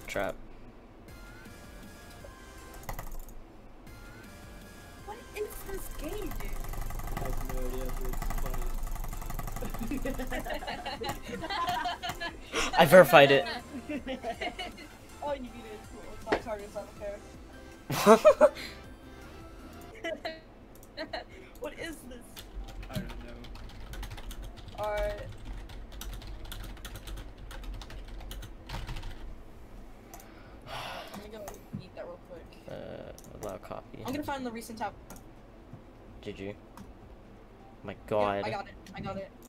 trap. What is this game, dude? I have no idea, but it's funny. I verified it. Oh, you beat it. Cool. It's not targets, I don't care. What is this? I don't know. Alright. Let me go eat that real quick. Allow copy. I'm gonna find the recent tab. Did you? My God. Yeah, I got it. I got it.